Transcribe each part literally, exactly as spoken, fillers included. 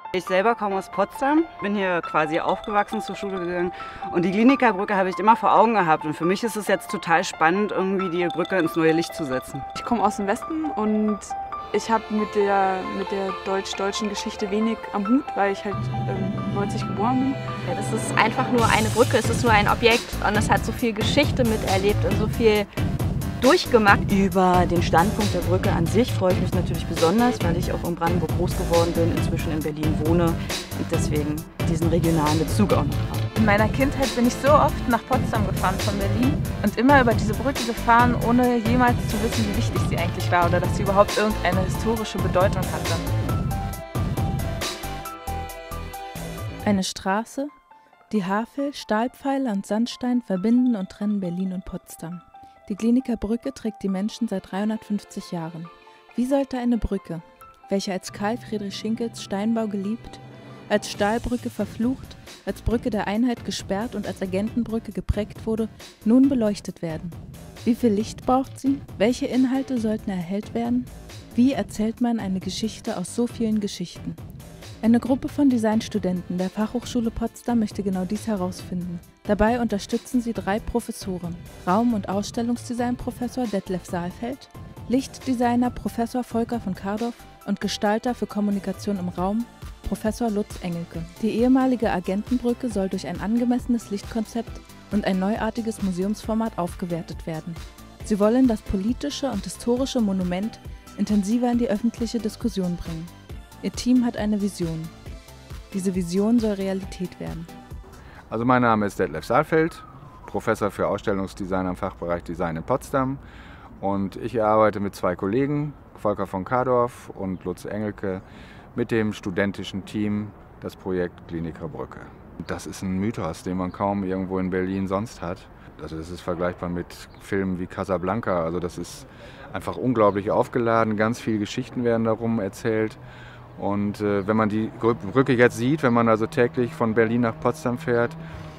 Ich selber komme aus Potsdam, bin hier quasi aufgewachsen, zur Schule gegangen und die Glienickerbrücke habe ich immer vor Augen gehabt und für mich ist es jetzt total spannend, irgendwie die Brücke ins neue Licht zu setzen. Ich komme aus dem Westen und ich habe mit der, mit der deutsch-deutschen Geschichte wenig am Hut, weil ich halt ähm, neunzig geboren bin. Ja, das ist einfach nur eine Brücke, es ist nur ein Objekt und es hat so viel Geschichte miterlebt und so viel durchgemacht. Über den Standpunkt der Brücke an sich freue ich mich natürlich besonders, weil ich auch in Brandenburg groß geworden bin, inzwischen in Berlin wohne und deswegen diesen regionalen Bezug auch noch habe. In meiner Kindheit bin ich so oft nach Potsdam gefahren von Berlin und immer über diese Brücke gefahren, ohne jemals zu wissen, wie wichtig sie eigentlich war oder dass sie überhaupt irgendeine historische Bedeutung hatte. Eine Straße, die Havel, Stahlpfeiler und Sandstein verbinden und trennen Berlin und Potsdam. Die Glienicker Brücke trägt die Menschen seit dreihundertfünfzig Jahren. Wie sollte eine Brücke, welche als Karl Friedrich Schinkels Steinbau geliebt, als Stahlbrücke verflucht, als Brücke der Einheit gesperrt und als Agentenbrücke geprägt wurde, nun beleuchtet werden? Wie viel Licht braucht sie? Welche Inhalte sollten erhellt werden? Wie erzählt man eine Geschichte aus so vielen Geschichten? Eine Gruppe von Designstudenten der Fachhochschule Potsdam möchte genau dies herausfinden. Dabei unterstützen sie drei Professoren: Raum- und Ausstellungsdesign-Professor Detlef Saalfeld, Lichtdesigner Professor Volker von Kardorff und Gestalter für Kommunikation im Raum Professor Lutz Engelke. Die ehemalige Agentenbrücke soll durch ein angemessenes Lichtkonzept und ein neuartiges Museumsformat aufgewertet werden. Sie wollen das politische und historische Monument intensiver in die öffentliche Diskussion bringen. Ihr Team hat eine Vision. Diese Vision soll Realität werden. Also mein Name ist Detlef Saalfeld, Professor für Ausstellungsdesign am Fachbereich Design in Potsdam und ich arbeite mit zwei Kollegen, Volker von Kardorff und Lutz Engelke, mit dem studentischen Team das Projekt Glienicker Brücke. Das ist ein Mythos, den man kaum irgendwo in Berlin sonst hat. Also das ist vergleichbar mit Filmen wie Casablanca. Also das ist einfach unglaublich aufgeladen, ganz viele Geschichten werden darum erzählt. Und äh, wenn man die Brücke jetzt sieht, wenn man also täglich von Berlin nach Potsdam fährt,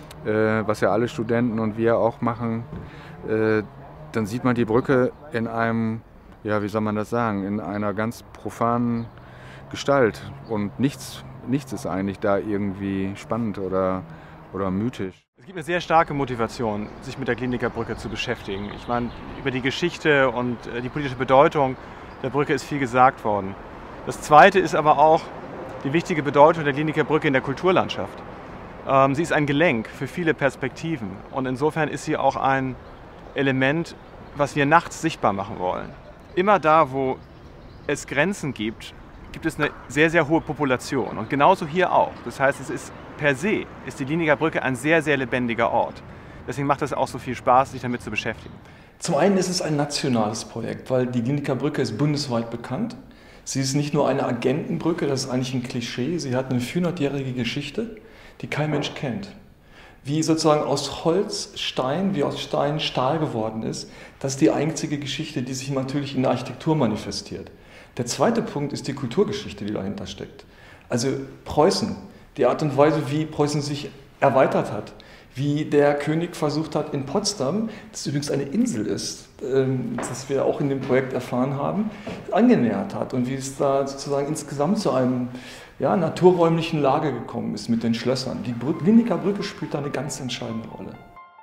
äh, was ja alle Studenten und wir auch machen, äh, dann sieht man die Brücke in einem, ja wie soll man das sagen, in einer ganz profanen Gestalt. Und nichts, nichts ist eigentlich da irgendwie spannend oder, oder mythisch. Es gibt eine sehr starke Motivation, sich mit der Glienicker Brücke zu beschäftigen. Ich meine, über die Geschichte und die politische Bedeutung der Brücke ist viel gesagt worden. Das Zweite ist aber auch die wichtige Bedeutung der Glienicker Brücke in der Kulturlandschaft. Ähm, sie ist ein Gelenk für viele Perspektiven und insofern ist sie auch ein Element, was wir nachts sichtbar machen wollen. Immer da, wo es Grenzen gibt, gibt es eine sehr, sehr hohe Population und genauso hier auch. Das heißt, es ist per se, ist die Glienicker Brücke ein sehr, sehr lebendiger Ort. Deswegen macht es auch so viel Spaß, sich damit zu beschäftigen. Zum einen ist es ein nationales Projekt, weil die Glienicker Brücke ist bundesweit bekannt. Sie ist nicht nur eine Agentenbrücke, das ist eigentlich ein Klischee, sie hat eine vierhundertjährige Geschichte, die kein Mensch kennt. Wie sozusagen aus Holz Stein, wie aus Stein Stahl geworden ist, das ist die einzige Geschichte, die sich natürlich in der Architektur manifestiert. Der zweite Punkt ist die Kulturgeschichte, die dahinter steckt. Also Preußen, die Art und Weise, wie Preußen sich erweitert hat, wie der König versucht hat in Potsdam, das übrigens eine Insel ist, das wir auch in dem Projekt erfahren haben, angenähert hat und wie es da sozusagen insgesamt zu einem ja, naturräumlichen Lage gekommen ist mit den Schlössern. Die Glienicker Brücke spielt da eine ganz entscheidende Rolle.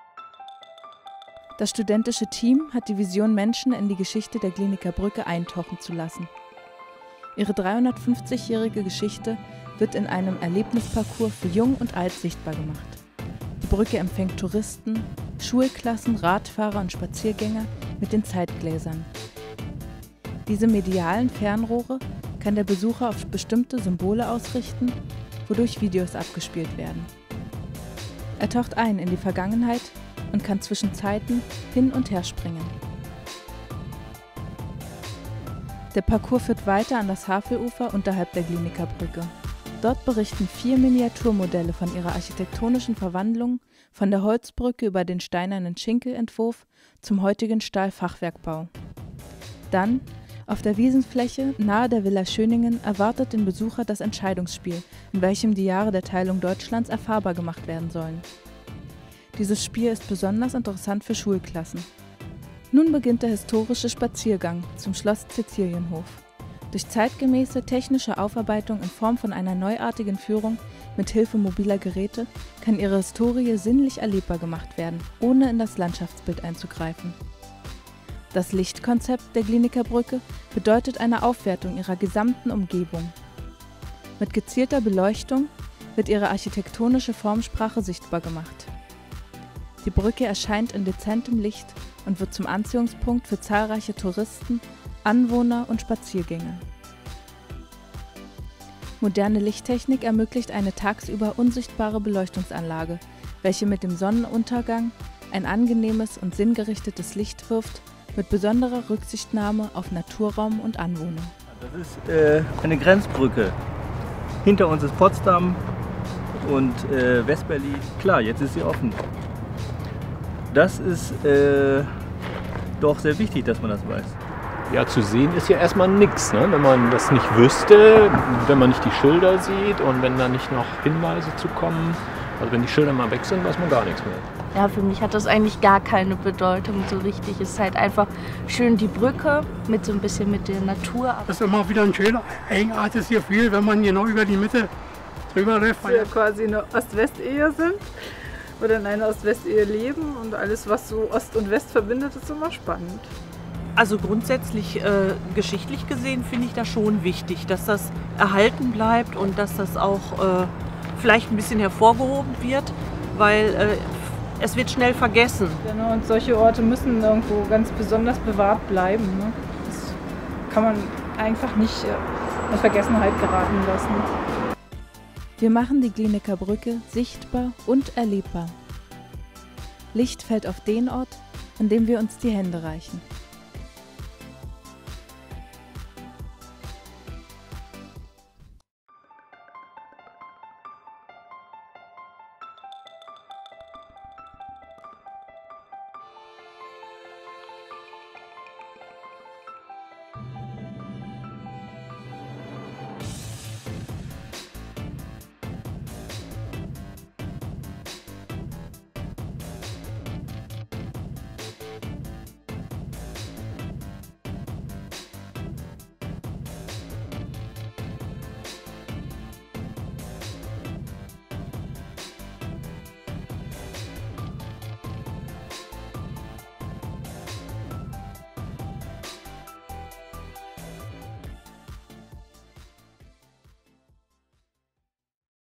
Das studentische Team hat die Vision, Menschen in die Geschichte der Glienicker Brücke eintauchen zu lassen. Ihre dreihundertfünfzigjährige Geschichte wird in einem Erlebnisparcours für Jung und Alt sichtbar gemacht. Die Brücke empfängt Touristen, Schulklassen, Radfahrer und Spaziergänger mit den Zeitgläsern. Diese medialen Fernrohre kann der Besucher auf bestimmte Symbole ausrichten, wodurch Videos abgespielt werden. Er taucht ein in die Vergangenheit und kann zwischen Zeiten hin und her springen. Der Parcours führt weiter an das Havelufer unterhalb der Glienicker Brücke. Dort berichten vier Miniaturmodelle von ihrer architektonischen Verwandlung, von der Holzbrücke über den steinernen Schinkelentwurf zum heutigen Stahlfachwerkbau. Dann, auf der Wiesenfläche nahe der Villa Schöningen, erwartet den Besucher das Entscheidungsspiel, in welchem die Jahre der Teilung Deutschlands erfahrbar gemacht werden sollen. Dieses Spiel ist besonders interessant für Schulklassen. Nun beginnt der historische Spaziergang zum Schloss Cäcilienhof. Durch zeitgemäße technische Aufarbeitung in Form von einer neuartigen Führung mit Hilfe mobiler Geräte kann ihre Historie sinnlich erlebbar gemacht werden, ohne in das Landschaftsbild einzugreifen. Das Lichtkonzept der Glienicker Brücke bedeutet eine Aufwertung ihrer gesamten Umgebung. Mit gezielter Beleuchtung wird ihre architektonische Formsprache sichtbar gemacht. Die Brücke erscheint in dezentem Licht und wird zum Anziehungspunkt für zahlreiche Touristen, Anwohner und Spaziergänger. Moderne Lichttechnik ermöglicht eine tagsüber unsichtbare Beleuchtungsanlage, welche mit dem Sonnenuntergang ein angenehmes und sinngerichtetes Licht wirft, mit besonderer Rücksichtnahme auf Naturraum und Anwohner. Das ist äh, eine Grenzbrücke. Hinter uns ist Potsdam und äh, West-Berlin. Klar, jetzt ist sie offen. Das ist äh, doch sehr wichtig, dass man das weiß. Ja, zu sehen ist ja erstmal nichts, ne? Wenn man das nicht wüsste, wenn man nicht die Schilder sieht und wenn da nicht noch Hinweise zu kommen. Also wenn die Schilder mal weg sind, weiß man gar nichts mehr. Ja, für mich hat das eigentlich gar keine Bedeutung so richtig. Es ist halt einfach schön die Brücke mit so ein bisschen mit der Natur. Das ist immer wieder ein schöner, eigenartiges Gefühl, wenn man genau über die Mitte drüber läuft. Dass wir quasi eine Ost-West-Ehe sind oder in einer Ost-West-Ehe leben und alles, was so Ost und West verbindet, ist immer spannend. Also grundsätzlich äh, geschichtlich gesehen finde ich das schon wichtig, dass das erhalten bleibt und dass das auch äh, vielleicht ein bisschen hervorgehoben wird, weil äh, es wird schnell vergessen. Genau, und solche Orte müssen irgendwo ganz besonders bewahrt bleiben. Ne? Das kann man einfach nicht äh, in Vergessenheit geraten lassen. Wir machen die Glienicker Brücke sichtbar und erlebbar. Licht fällt auf den Ort, an dem wir uns die Hände reichen.